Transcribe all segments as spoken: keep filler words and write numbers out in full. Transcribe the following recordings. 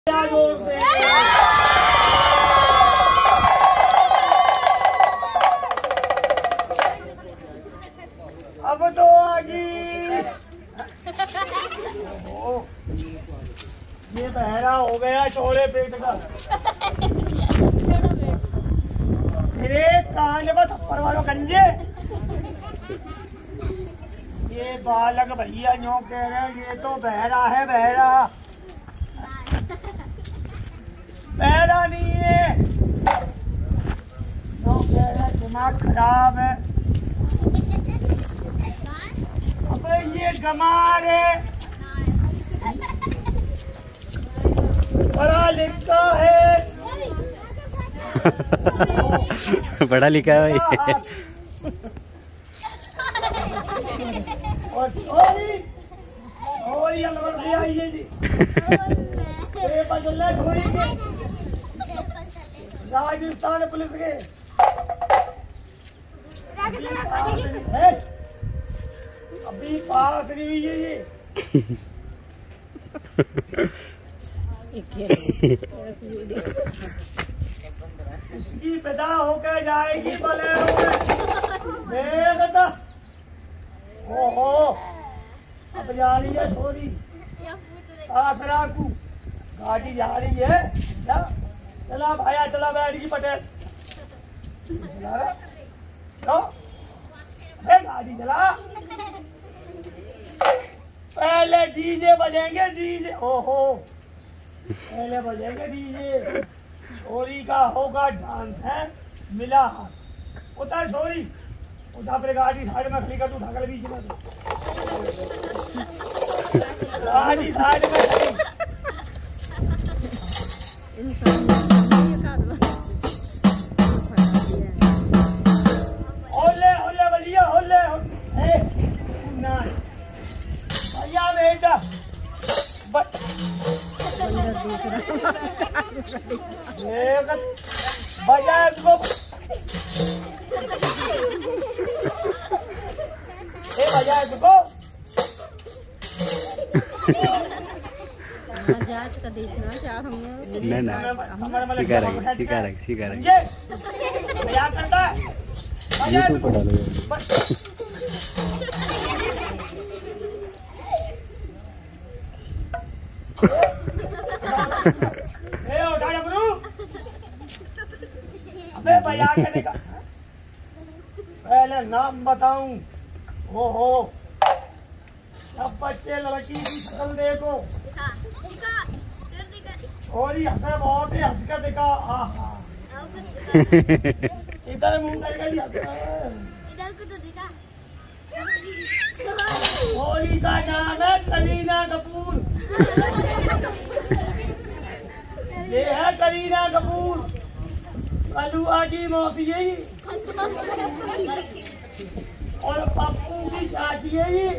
अब तो आगी ये बहरा हो गया चौड़े पेट का। मेरे कान में थप्पड़ वालों गंजे। ये बालक भैया यूं कह रहे हैं ये तो बहरा है। बहरा बहरा नहीं है, यूं कह रहे हैं दिमाग खराब है। अबे ये गमार है, पढ़ा लिखा है। पढ़ा लिखा है भाई। और छोरी छोरी अलवर से आई है जी। ये बदल है छोरी के राजस्थान पुलिस के। अभी पास नहीं हुई है ये। इसकी पिता होकर जाएगी बलेरो में। बेटा ओहो अब जा रही है छोरी आसरा को। गाड़ी जा रही है। चला चला भाया चला बैठ की पटेल चला गाड़ी चला। पहले डीजे बजेंगे डीजे। ओहो पहले बजेंगे डीजे। छोरी का होगा डांस है मिला हाथ। उतर छोरी उठा अपने गाड़ी साइड में खड़ी कर। तू ढाकल बीच में गाड़ी साइड में खड़ी। होले होले बलिया होले ए ना भैया बेटा बजा इसको। ए बजा इसको। नहीं ना सिखा रही सिखा रही सिखा रही बजा करता है। बजा यूट्यूब पर डालो। ए उठा जबरू। अबे बजा के देखा। पहले नाम बताऊं। ओहो अब बच्चे लड़की की शक्ल देखो। और ये हंसे बहुत ही हंस कर देखा। आहा इधर मुंह करके होली का नाम है करीना कपूर। ये है करीना कपूर कलुआ की मौसी है और पप्पू की चाची है ये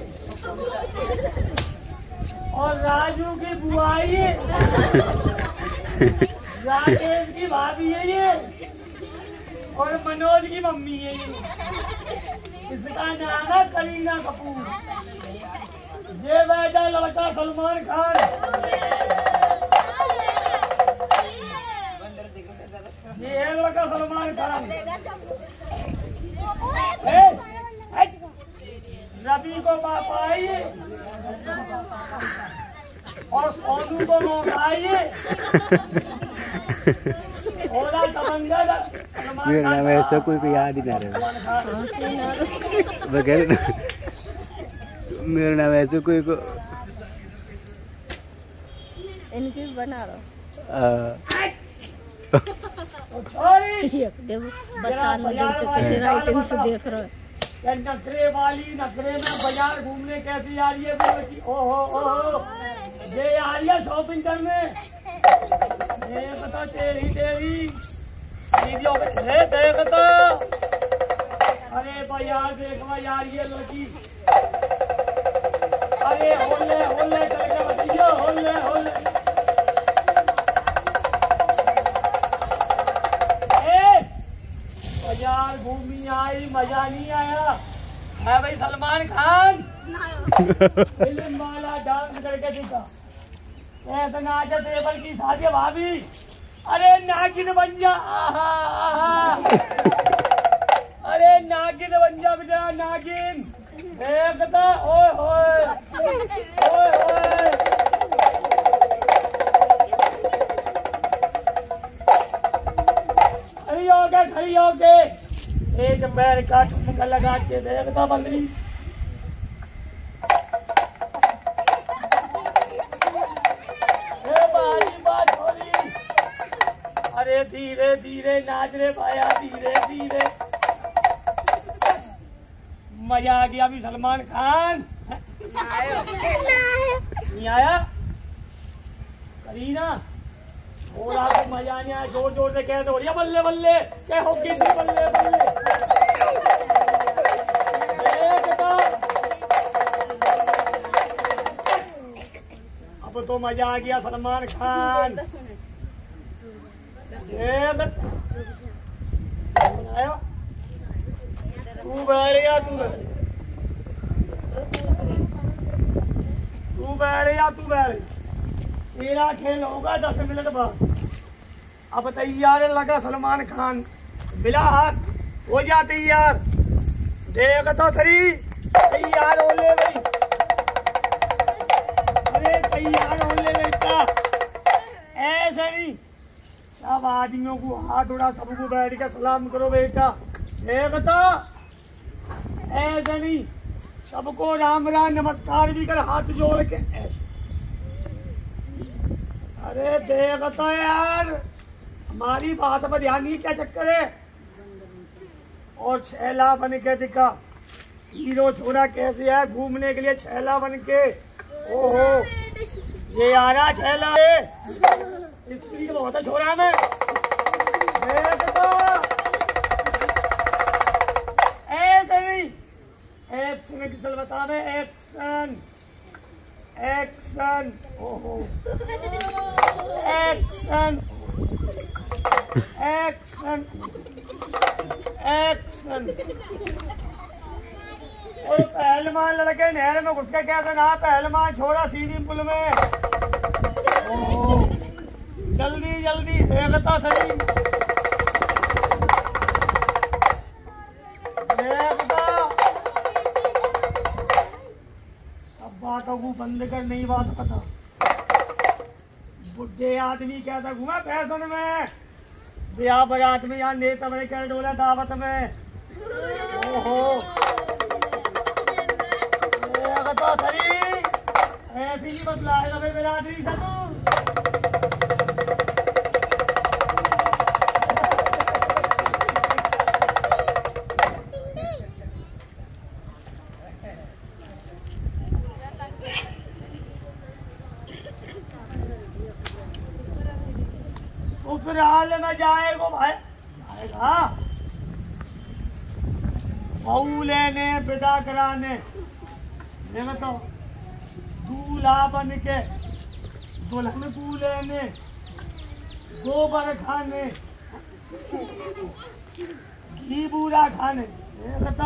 और राजू की बुआई है। राकेश की भाभी है ये और मनोज की मम्मी है ये। इसका नाम है करीना कपूर। ये बैठा लड़का सलमान खान। ये है लड़का सलमान खान। रवि को बाप आइए और सोनू को मौका आइए। मेरा नाम ऐसा कोई को याद ही ना रहे। बगैर मेरा नाम ऐसे कोई को इनकी बना लो। देखो बताना कैसे राइटिंग से देख रहे हो। नखरे वाली नखरे में बाजार घूमने कैसी आ रही है। ओहो ओहो ये आ रही है शॉपिंग करने। ये बता तेरी तेरी वीडियो में देखता। अरे बाजार देखवा यार ये लड़की। अरे होले होले करके बताइए होले होले। बाजार घूमी आई मजा नहीं आया है भाई। सलमान खान फिल्म वाला डांस करके दिखा। ऐसे नाचे टेबल की शादी भाभी। अरे नागिन बन जा। आहा आहा। अरे नागिन बन जा बेटा नागिन। देखता ओए होए ओए होए। खड़ी हो गए खड़ी हो गए। एक पैर का ठुमका लगा के देखता बंदरी। अरे धीरे धीरे नाच रे भाया धीरे धीरे। मजा आ गया अभी सलमान खान। नहीं आया करीना और आपको मजा नहीं आया। जोर जोर से कह दो या बल्ले बल्ले कहो कि बल्ले बल्ले। अब तो मजा आ गया सलमान खान। तू बैठ या तू तू बैठ या तू बैठ। तेरा खेल होगा दस मिनट बाद। अब तैयार लगा सलमान खान। मिला हाथ हो जा तैयार। देख तो सही तैयार हो ले भाई। अरे तैयार हो ले बेटा ऐसे नहीं। सब आदमियों को हाथ उड़ा सबको बैठ के सलाम करो बेटा। देख तो ऐसे नहीं। सबको राम राम नमस्कार भी कर हाथ जोड़ के। अरे देख तो यार हमारी बात पर ध्यान नहीं क्या चक्कर है। और छैला बन के दिखा। हीरो छोरा कैसे है घूमने के लिए छैला बन के। ओहो ये आ रहा छैला स्त्री का बहुत छोरा में। ऐसे नहीं एक्शन की चल बता दे। एक्शन एक्शन ओहो एक्शन एक्शन एक्शन। और पहलवान लड़के नहर में घुस के कैसे ना पहलवान छोड़ा सीधी पुल में। ओहो जल्दी जल्दी देखता सही देखता। सब बातों को बंद कर नहीं बात पता। बुढ़े आदमी कहता घूमा फैशन में। ब्याह बारात में यहाँ नेता में क्या डोला दावत में। ओहो देखता सही ऐसी नहीं बदलाएगा भाई बिरादरी से तू। ससुराल में जाएगा भाई जाएगा बहू लेने विदा कराने। देखो तो दूल्हा बन के दुल्हन को लेने गोबर खाने घी बूरा खाने। देखो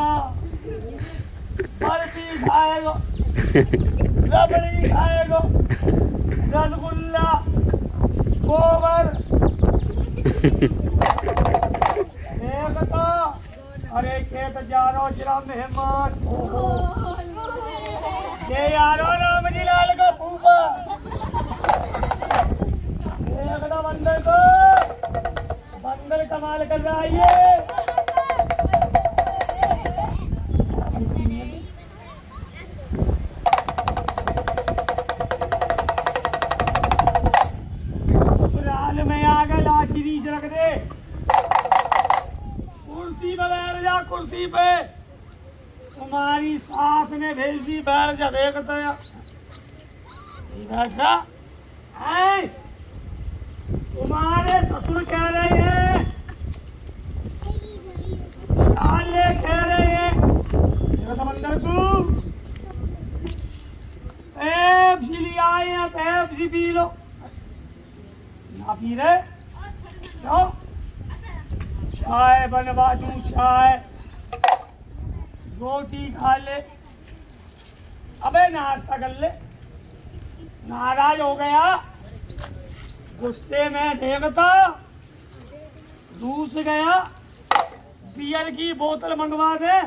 बर्फी खाएगा रबड़ी खाएगा रसगुल्ला गोबर। देखो अरे खेत जा रहा जरा मेहमान। ये यारो राम जी लाल का फूफा। देखो बंदर को बंदर कमाल कर रहा है ये। ससुराल में आगे लाठी नीचे रख दे। कुर्सी पे बैठ जा कुर्सी पे। तुम्हारी सास ने भेज दी बैठ जा। देखता है बैठा है। तुम्हारे ससुर कह रहे हैं आले कह रहे हैं समंदर को पेप्सी ले आए हैं पेप्सी पी लो। ना पी रहे क्यों? चाय बनवा दूं चाय रोटी खा ले। अबे नाश्ता कर ले। नाराज हो गया, गुस्से में देखता, रूस गया, बियर की बोतल मंगवा दे,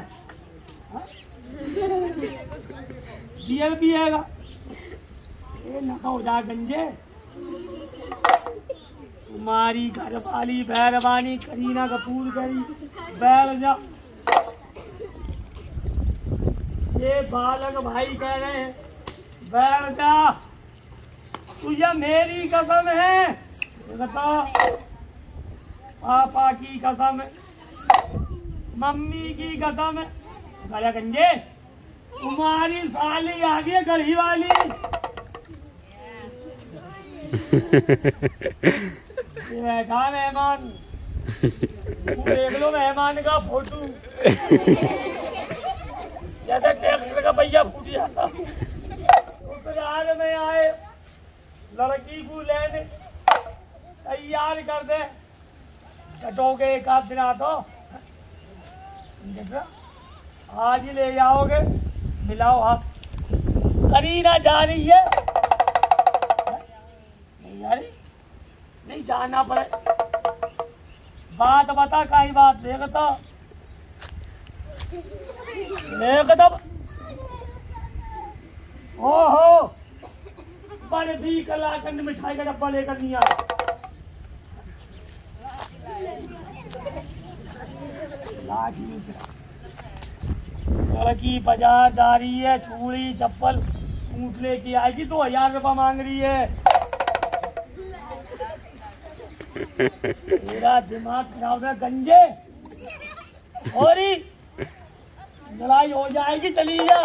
बियर पिएगा, ये न हो जा गंजे। तुम्हारी घर वाली मेहरबानी करीना कपूर करी, बैठ जा। ये बालक भाई कह रहे हैं बैठ जा, तुझे मेरी कसम है, बता पापा की कसम है, मम्मी की कसम है, गला गंजे तुम्हारी साली आ गई गढ़ी वाली। ये बैठा मेहमान, देख लो मेहमान का फोटो, जैसे ट्रैक्टर का पहिया फूट जाता। ससुराल में आए, लड़की को लेने तैयार कर दे, कटोगे एक आध दिन तो आज ही ले जाओगे, मिलाओ हाथ। करीना जा रही है, नहीं जा रही, नहीं जाना पड़े, बात बता काई बात देखता एकदम। ओहो बड़े भी कलाकंद मिठाई का डब्बा लेकर नहीं आया, लड़की बाजार जा रही है, चूड़ी चप्पल ऊँट लेके आएगी तो हजार रुपया मांग रही है। मेरा दिमाग खराब है गंजे, और लड़ाई हो जाएगी, चली जा,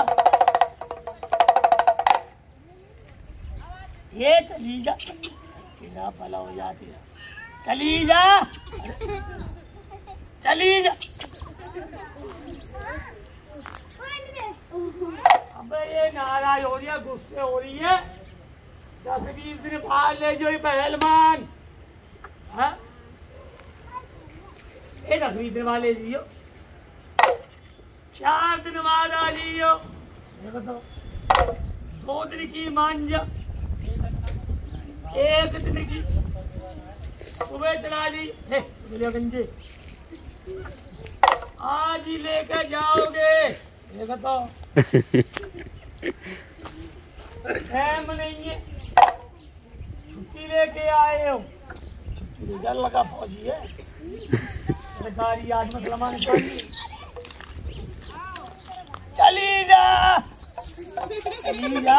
ये चली जा, तेरा भला हो जाती है, चली जा, चली जा। अब ये नाराज हो रही है, गुस्से हो रही है, दस बीस दिन बाद ले जो पहलवान, हाँ ये दस बीस दिन बाद ले जियो, चार दिन बाद आ जियो, तो दो दिन की मांझा, एक दिन की सुबह चला ली, गंजे आज ही लेकर जाओगे, ये तो टाइम नहीं है, छुट्टी लेके आए हो, छुट्टी डर लगा फौजी है, सरकारी आज मुसलमान चली जा, चली जा,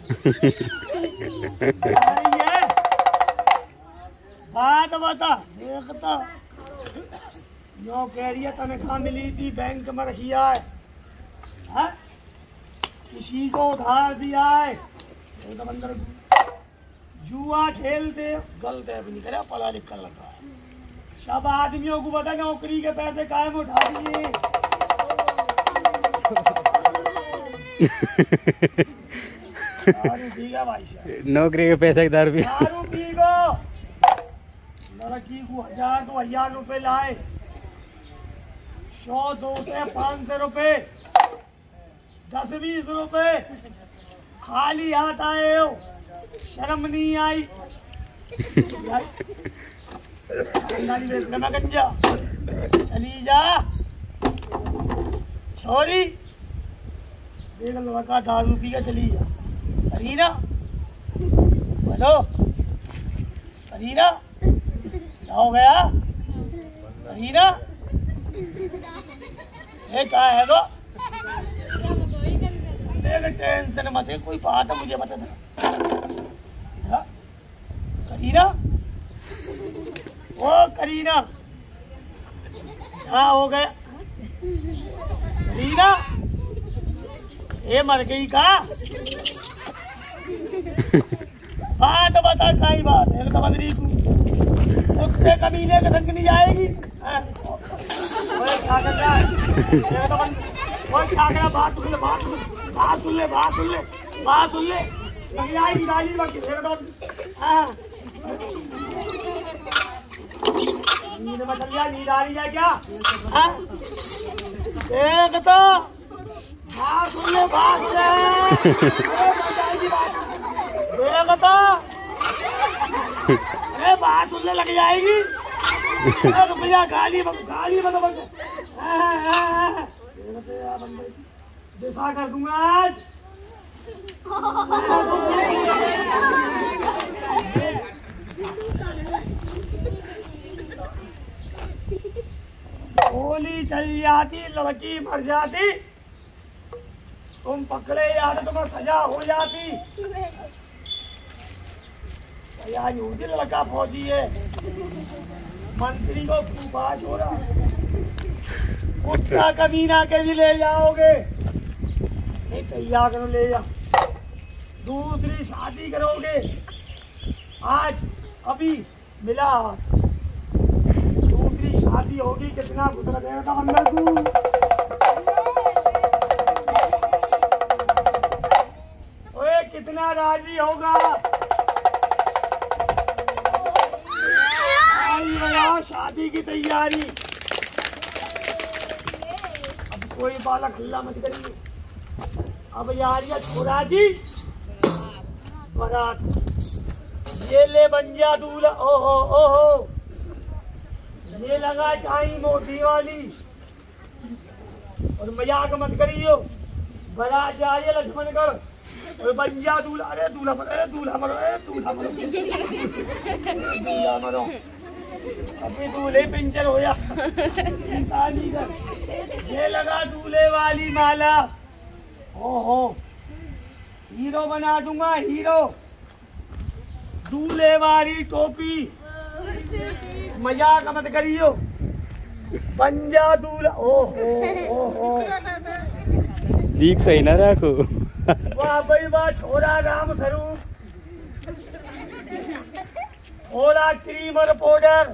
बात बता देखता, यो कह रही है तनख्वाह मिली थी बैंक में रखी है, हा? किसी को उधार दिया है, तो अंदर जुआ खेलते गलत है, नहीं करे पढ़ा लिख कर लगा है, सब आदमियों को बता नौकरी के पैसे कायम उठा दिए। ठीक है भाई साहब, नौकरी के पैसे दारू पी दारू पी गो, लड़की को हजार दो हजार रुपए लाए, सौ दो सौ पाँच सौ रुपए, दस बीस रुपए, खाली हाथ आए हो, शर्म नहीं आई, गंजा चली जा, छोरी देख लड़का दारू पी के चली जा, करीना बोलो, करीना क्या हो गया, करीना ये क्या है गो, टेंशन मत है, कोई बात है मुझे बता दे, करीना ओ करीना क्या हो गया, करीना ये मर गई का, बात बता काई बात है, बदरी को कुत्ते कमीने के संग नहीं जाएगी, क्या कर रहा है, वो क्या कर रहा, बात सुन ले, बात बात सुन ले, बात सुन ले, बात सुन ले, नहीं आएगी गाली बाकी, हाँ नींद में चल गया, नींद आ रही है क्या, हाँ देख तो बात सुन ले, बात सुन ले, बता अरे बात सुनने लग जाएगी। रुपया गाली गाली मतलब जैसा कर दूंगा आज। गोली चल जाती लड़की मर जाती, तुम पकड़े यार तुम्हें सजा हो जाती। यार यूदी लड़का फौजी है, मंत्री को बात हो रहा कुत्ता कमीना के भी ले जाओगे नहीं तैयार करो ले जा। दूसरी शादी करोगे आज अभी मिला, दूसरी शादी होगी कितना गुजर गया था अंदर को। ओए कितना राजी होगा शादी की तैयारी। अब कोई बालक हल्ला मत करिए। अब यार ये छोरा जी बारात ये ले बन जा दूल्हा। ओहो ओहो ये लगा टाई मोटी वाली और मजाक मत करियो। बारात जा रही है लक्ष्मणगढ़ और बन जा दूल्हा। अरे दूल्हा मरो, अरे दूल्हा मरो, अरे दूल्हा मरो, दूल्हा मरो। अभी दूल्हे पिंचर हो जा चिंता नहीं कर। ये लगा दूल्हे वाली माला। ओहो हीरो बना दूंगा हीरो। दूल्हे वाली टोपी मजाक मत करियो। बन जा दूल्हा। ओहो ओहो दीख सही ना रखो। वाह भाई वाह छोरा राम स्वरूप। थोड़ा क्रीम और पाउडर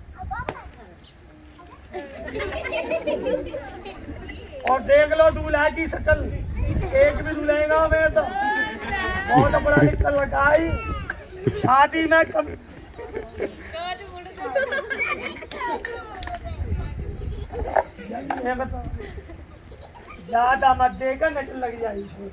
और देख लो दूल्हा की शक्ल। एक भी दूल्हेगा मैं तो बहुत बड़ा निकल लगाई शादी में कम। ज्यादा मत देगा नजर लग जाएगी।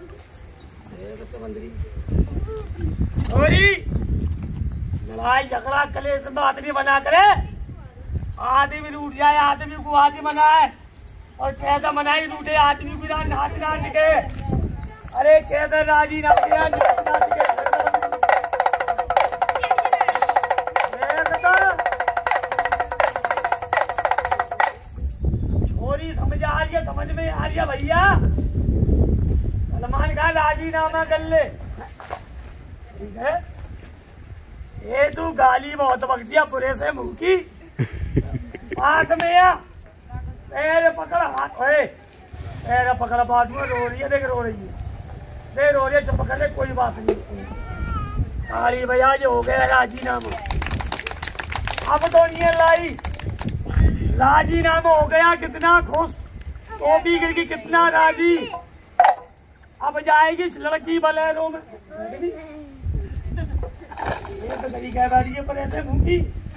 लड़ाई झगड़ा कलेश बात नहीं बना करे। आदमी रूठ जाए आदमी को आदमी मनाए और कैसा मनाई रूठे आदमी को नाच नाच के। अरे कैसे राजी नाच नाच के छोरी समझ आ रही है, समझ में आ रही है भैया। सलमान खान राजीनामा कर ले ठीक है। ये तू गाली बहुत बक दिया बुरे से मुंह की। हाथ में या पैर पकड़ हाथ होए पैर पकड़ बात में रो रही है। देख रो रही है देख रो रही है। पकड़ ले कोई बात नहीं। ताली भैया जो हो गया राजीनामा। अब तो नहीं है लाई राजीनामा हो गया। कितना खुश टोपी गिर कितना राजी। अब जाएगी लड़की बलेरो में। ये तो गली कह रही है पर ऐसे घूमी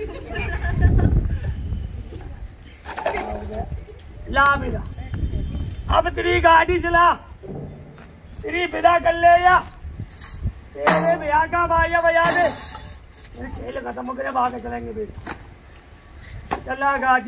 ला मिला। अब तेरी गाड़ी चला तेरी विदा कर ले या तेरे भैया का बाजा बजा दे। तेरे खेल खत्म करे भाग चलेंगे बेटा। चला गाड़ी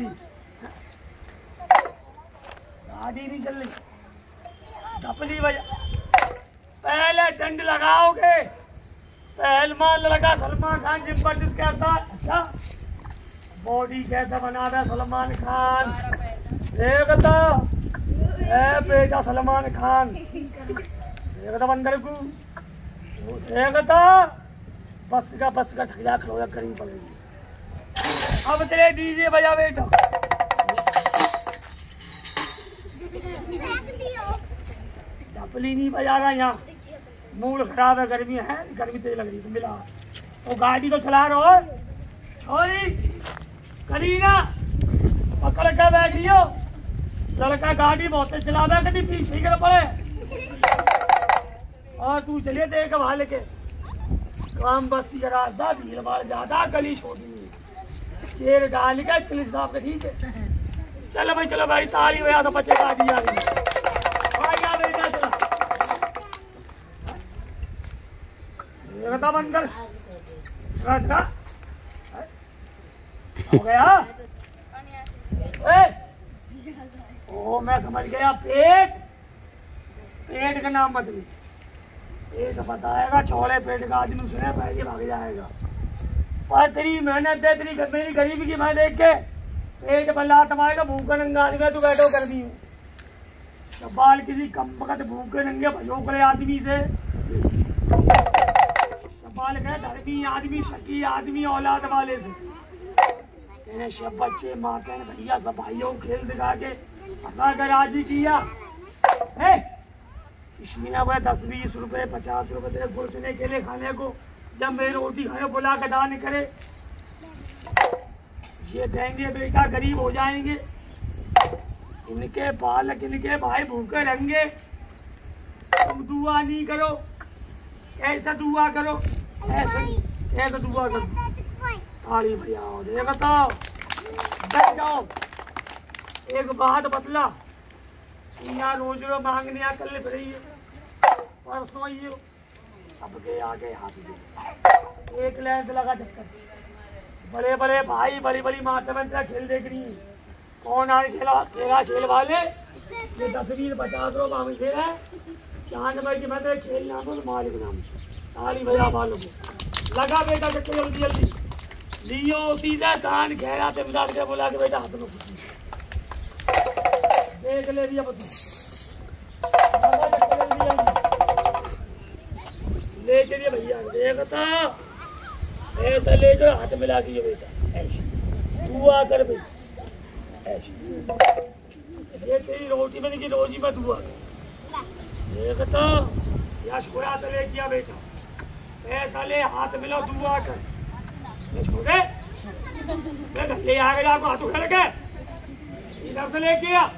गाड़ी नहीं चल रही धपली बजा। पहले डंड लगाओगे पहलवान लड़का सलमान खान जबरदस्त करता। अच्छा बॉडी कैसा बना रहा सलमान खान देखता है बेटा। सलमान खान देखता बंदर को देखता बस का बस का ठगजा खड़ोया करी पड़ रही है। अब तेरे डीजे बजा बेटा। चपली नहीं बजा रहा यहाँ मूड खराब है। गर्मी है गर्मी तेज लग रही तो मिला तो गाड़ी तो चला रहा हो। छोरी करीना पकड़ कर बैठियो। लड़का गाड़ी बहुत चला रहा कभी पीछे कर पड़े और तू चलिए देख भाल के काम बस्ती का रास्ता भीड़ भाड़ ज्यादा गली छोटी शेर डाल के पुलिस साहब का ठीक है। चलो भाई चलो भाई ताली बजा तो बच्चे गाड़ी आ रही है। देखता बंदर रखा हो गया। ए, ओ मैं समझ गया, पेट पेट का नाम मत ली, पेट बताएगा छोड़े पेट का आदमी सुने पहले भाग जाएगा। पर तेरी मेहनत है, तेरी मेरी गरीबी की मैं देख के पेट बल्ला तमाएगा, भूखा नंगा आदमी तू बैठो कर दी तो बाल किसी कम वक्त भूखे नंगे भजोकड़े आदमी से बाल गए धर्मी आदमी शकी आदमी औलाद वाले से मैंने सब बच्चे माँ के भैया सब भाइयों को खेल दिखा के फंसा कर राजी किया है। इसमें अब दस बीस रुपए पचास रुपए तेरे गुड़चने के लिए खाने को, जब मेरी रोटी खाने बुला के दान करे ये देंगे बेटा गरीब हो जाएंगे, इनके बालक इनके भाई भूखे रहेंगे। तुम दुआ नहीं करो, ऐसा दुआ करो, ऐसा ऐसा दुआ करो। ताली बजाओ देखो बैठ जाओ। एक बात बतला, यहाँ रोज रो मांगने आ कल रही है परसों ये सबके आगे हाथ दे एक लेंस लगा चक्कर। बड़े बड़े भाई बड़ी बड़ी माता में तेरा खेल देख रही है, कौन आज खेला तेरा खेल वाले ये दस बीस पचास रो मांग दे रहा है। चांद भाई की मैं तेरे खेल नाम हूँ मालिक नाम। ताली बजा वालों को लगा बेटा चक्कर जल्दी जल्दी लियो सीधा कान घेरा ते मिला के बोला के बेटा हाथ में कुछ देख ले दिया बतू ले चलिए भैया देखता ऐसा ले जो हाथ मिला के बेटा ऐसे दुआ कर भाई ऐसे ये तेरी रोटी में की रोजी में दुआ कर देखता या छोड़ा तो ले किया बेटा ऐसा ले हाथ मिला दुआ कर छोड़े ले आ गया आपको हाथों खड़े के इधर से लेके आ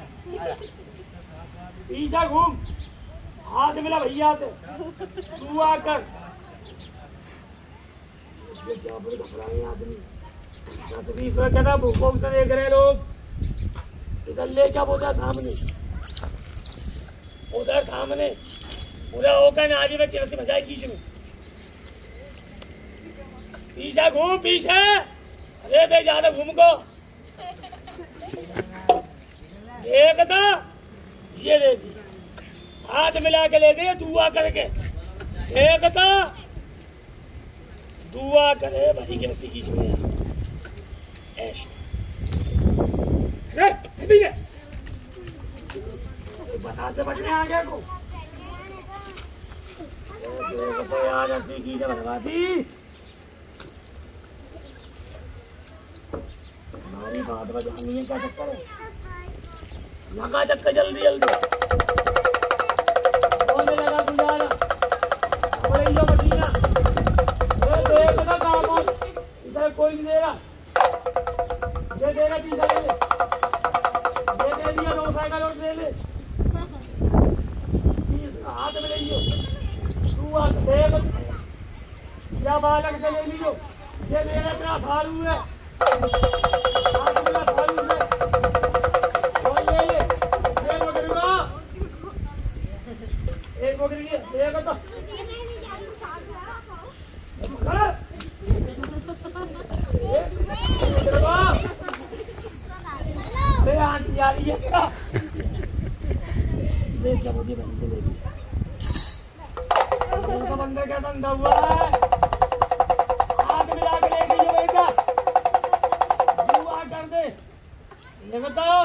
पीछा घूम हाथ मिला भैया से दुआ कर। क्या बोले घबराए आदमी कहता भूखों से देख रहे लोग इधर ले क्या बोलता सामने उधर सामने पूरा होकर आज में कैसे मजाए खींच में पीछा घूम पीछे अरे दे ज्यादा घूम को देखता ये देखी हाथ मिला के ले गए दुआ करके देखता दुआ करे भाई कैसी खींच में ऐसे बताते बचने आगे को देखते यार ऐसी खींच भरवाती हमारी बात बजानी है। क्या चक्कर है यहाँ का चक्कर जल्दी जल्दी होने लगा गुजारा बड़ी जो मशीना देखना काम इधर कोई नहीं दे रहा ये देगा तीसरा ले ले ये दे दिया दो साइकिल और ले ले तीसरा हाथ में ले लियो तू हाथ देख या बालक से ले लियो ये देगा तेरा सारू है हाथ मेरा सारू है और ले ले ये बकरीगा एक बकरी है देगा तो बंदर क्या धंधा हुआ है आग मिला के ले गई बेटा दुआ कर दे ये बताओ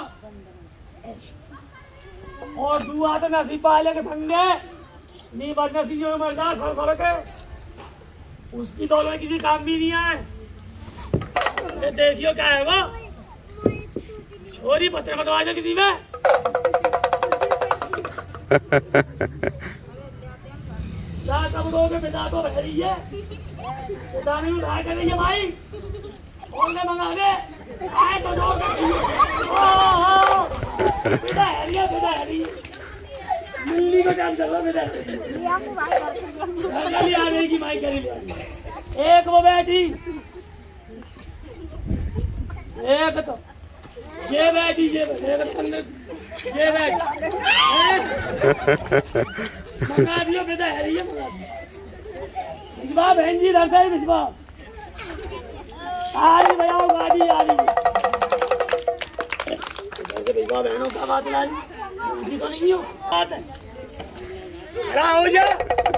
और दुआ तो नसीब वाले के संगे नहीं बदनसीब जो मरदा सड़ सड़ के उसकी दौलत में किसी काम भी नहीं है। ये देखियो क्या है वो छोरी पत्थर मतवा दो किसी में क्या कपड़ों में पिता को बह रही है पिता ने उठाया कर रही है भाई और ने मंगा दे आए तो दो पिता है रिया पिता है रिया मिलनी को टाइम चल रहा बेटा चली आ गई की माई करी ले एक वो बैठी एक तो ये बैठी ये ये बैठी मंगा दियो बेटा है ये मंगा दियो विश्वा बहन जी रख गए विश्वा ताली बजाओ गाड़ी आ रही है विश्वा बहनों का बात ला ली तो नहीं हो बात है खड़ा हो जा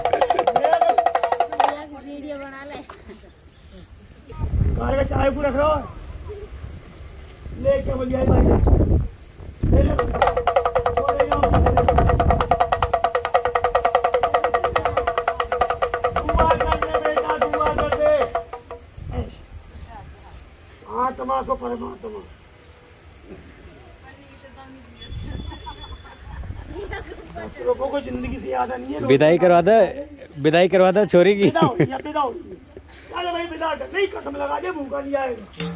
वीडियो बना ले कार का चाय को रख रहा लेके बोलिए भाई ले ले छोड़े जाओ दुआ कर दे बेटा दुआ कर दे आत्मा को परमात्मा लोगों को जिंदगी से याद नहीं है विदाई करवा दे विदाई करवा दे छोरी की विदा हो या विदा हो चल भाई विदा कर नहीं कसम लगा दे मुंह का लिया आएगा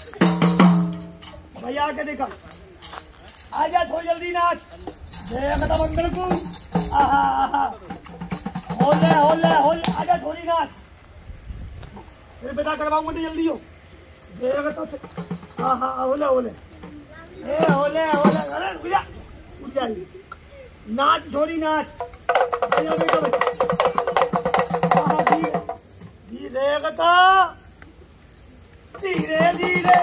भैया आके देखा आजा थोड़ी जल्दी नाच देखा मंगल को आहा आहा होले होले होले आजा थोड़ी नाच फिर विदा करवाऊंगा तो जल्दी हो देखा तो आहा होले होले ए होले होले अरे उठ जा उठ जा नाच छोड़ी नाच आजा बेटा धीरे गता धीरे धीरे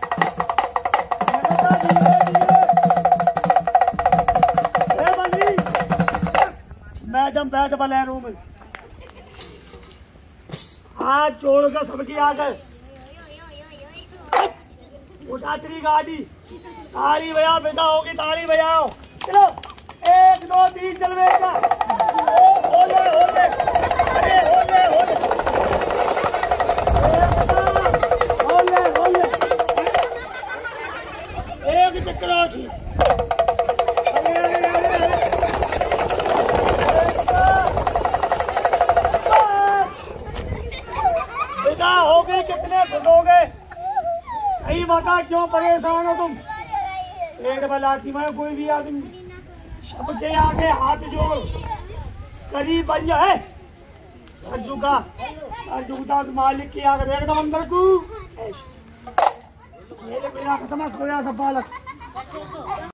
मैडम बैठ बलेरो में हाथ जोड़कर सबकी आकर उठा तेरी गाड़ी ताली बजाओ बेटा होगी ताली बजाओ चलो एक दो तीन चल बेटा होले होले अरे होले होले होले होले एक चक्कर आखी बेटा हो गए कितने खुश हो गए सही बता क्यों परेशान हो तुम पेट बलाती मैं कोई भी आदमी अब के आगे हाथ जोड़ करीब बन जाए सर झुका सर झुकता मालिक की आगे देख दम अंदर को मेरे बिना खत्म हो गया सब बालक